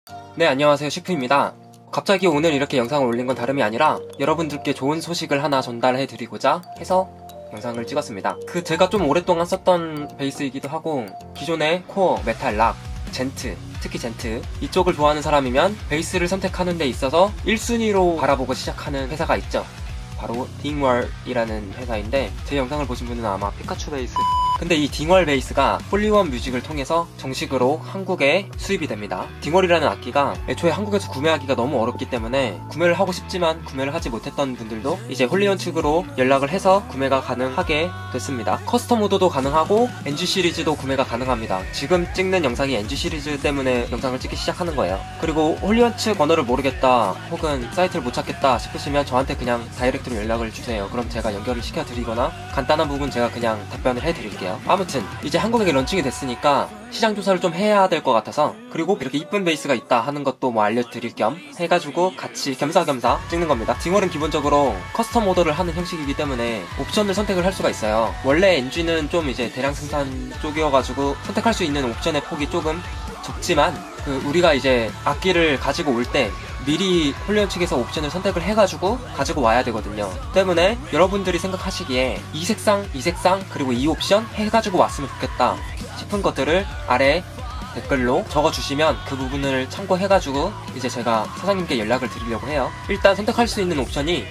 네, 안녕하세요. 시프입니다. 갑자기 오늘 이렇게 영상을 올린 건 다름이 아니라 여러분들께 좋은 소식을 하나 전달해 드리고자 해서 영상을 찍었습니다. 제가 좀 오랫동안 썼던 베이스이기도 하고, 기존의 코어, 메탈, 락, 젠트, 특히 젠트 이쪽을 좋아하는 사람이면 베이스를 선택하는 데 있어서 1순위로 바라보고 시작하는 회사가 있죠. 바로 딩월이라는 회사인데, 제 영상을 보신 분은 아마 피카츄 베이스, 근데 이 딩월 베이스가 홀리원 뮤직을 통해서 정식으로 한국에 수입이 됩니다. 딩월이라는 악기가 애초에 한국에서 구매하기가 너무 어렵기 때문에 구매를 하고 싶지만 구매를 하지 못했던 분들도 이제 홀리원 측으로 연락을 해서 구매가 가능하게 됐습니다. 커스텀 오더도 가능하고 NG 시리즈도 구매가 가능합니다. 지금 찍는 영상이 NG 시리즈 때문에 영상을 찍기 시작하는 거예요. 그리고 홀리원 측 번호를 모르겠다 혹은 사이트를 못 찾겠다 싶으시면 저한테 그냥 다이렉트로 연락을 주세요. 그럼 제가 연결을 시켜드리거나 간단한 부분 제가 그냥 답변을 해드릴게요. 아무튼 이제 한국에 런칭이 됐으니까 시장 조사를 좀 해야 될 것 같아서, 그리고 이렇게 이쁜 베이스가 있다 하는 것도 뭐 알려드릴 겸 해가지고 같이 겸사겸사 찍는 겁니다. 딩월은 기본적으로 커스텀 오더를 하는 형식이기 때문에 옵션을 선택을 할 수가 있어요. 원래 NG는 좀 이제 대량 생산 쪽이어가지고 선택할 수 있는 옵션의 폭이 조금 적지만, 우리가 이제 악기를 가지고 올 때 미리 홀리원 측에서 옵션을 선택을 해가지고 가지고 와야 되거든요. 때문에 여러분들이 생각하시기에 이 색상, 이 색상, 그리고 이 옵션 해가지고 왔으면 좋겠다 싶은 것들을 아래 댓글로 적어주시면 그 부분을 참고해가지고 이제 제가 사장님께 연락을 드리려고 해요. 일단 선택할 수 있는 옵션이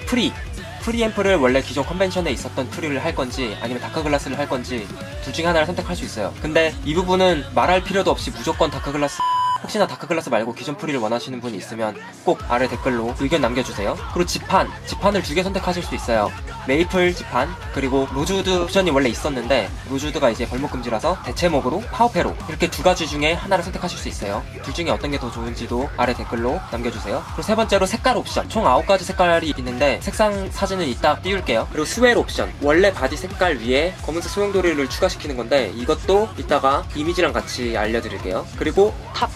프리앰프를 원래 기존 컨벤션에 있었던 프리를 할 건지 아니면 다크글라스를 할 건지 둘 중에 하나를 선택할 수 있어요. 근데 이 부분은 말할 필요도 없이 무조건 다크글라스, 혹시나 다크글라스 말고 기존 프리를 원하시는 분이 있으면 꼭 아래 댓글로 의견 남겨주세요. 그리고 지판을 2개 선택하실 수 있어요. 메이플 지판, 그리고 로즈우드 옵션이 원래 있었는데 로즈우드가 이제 벌목금지라서 대체목으로 파워페로, 이렇게 2가지 중에 하나를 선택하실 수 있어요. 둘 중에 어떤 게 더 좋은지도 아래 댓글로 남겨주세요. 그리고 세 번째로 색깔 옵션, 총 9가지 색깔이 있는데 색상 사진은 이따 띄울게요. 그리고 스웰 옵션, 원래 바디 색깔 위에 검은색 소용돌이를 추가시키는 건데 이것도 이따가 이미지랑 같이 알려드릴게요. 그리고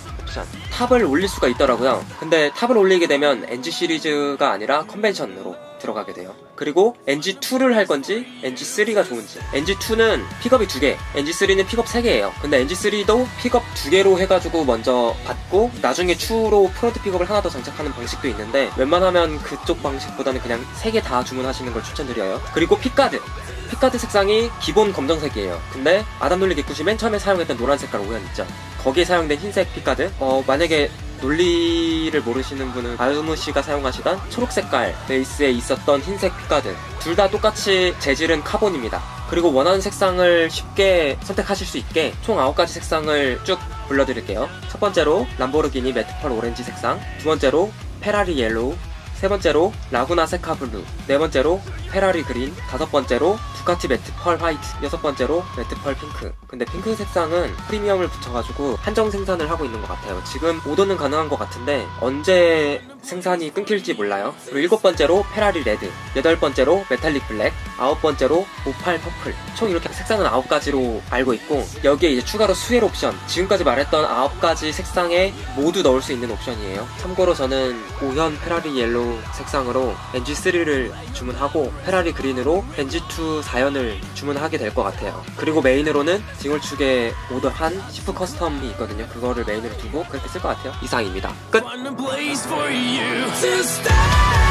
탑을 올릴 수가 있더라고요. 근데 탑을 올리게 되면 NG 시리즈가 아니라 컨벤션으로 들어가게 돼요. 그리고 NG2를 할 건지 NG3가 좋은지, NG2는 픽업이 2개, NG3는 픽업 3개예요. 근데 NG3도 픽업 2개로 해가지고 먼저 받고 나중에 추로 프론트 픽업을 하나 더 장착하는 방식도 있는데, 웬만하면 그쪽 방식보다는 그냥 3개 다 주문하시는 걸 추천드려요. 그리고 픽가드 색상이 기본 검정색이에요. 근데 아담놀리 기쿠시 맨 처음에 사용했던 노란 색깔 오현 있죠? 거기에 사용된 흰색 픽가드, 만약에 논리를 모르시는 분은 아유무씨가 사용하시던 초록 색깔 베이스에 있었던 흰색 픽가드, 둘 다 똑같이 재질은 카본입니다. 그리고 원하는 색상을 쉽게 선택하실 수 있게 총 9가지 색상을 쭉 불러드릴게요. 첫 번째로 람보르기니 매트펄 오렌지 색상, 두 번째로 페라리 옐로우, 세 번째로 라구나 세카 블루, 네 번째로 페라리 그린, 다섯 번째로 두카티 매트펄 화이트, 여섯 번째로 매트펄 핑크. 근데 핑크 색상은 프리미엄을 붙여가지고 한정 생산을 하고 있는 것 같아요. 지금 오더는 가능한 것 같은데 언제 생산이 끊길지 몰라요. 그리고 일곱 번째로 페라리 레드, 여덟 번째로 메탈릭 블랙, 아홉 번째로 오팔 퍼플. 총 이렇게 색상은 9가지로 알고 있고, 여기에 이제 추가로 스웰 옵션, 지금까지 말했던 9가지 색상에 모두 넣을 수 있는 옵션이에요. 참고로 저는 오현 페라리 옐로우 색상으로 NG3를 주문하고 페라리 그린으로 NG2 4연을 주문하게 될 것 같아요. 그리고 메인으로는 딩월 측에 오더한 시프 커스텀이 있거든요. 그거를 메인으로 두고 그렇게 쓸 것 같아요. 이상입니다. 끝!